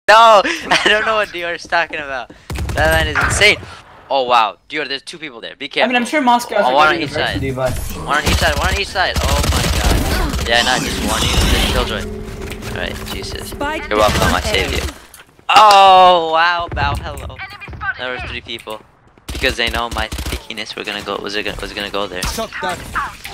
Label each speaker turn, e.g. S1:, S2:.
S1: No, I don't know what Dior is talking about. That man is insane. Oh wow, Dior, there's two people there. Be careful.
S2: I mean, I'm sure Moscow's
S1: Oh,
S2: a
S1: one
S2: good
S1: on each side.
S2: university, but
S1: One on each side. One on each side. Oh my god. Yeah, not just one. You killjoy. All right, Jesus. You're welcome. I saved you. Oh wow, bow. Hello. There were 3 people. Because they know my pickiness. Was gonna go there.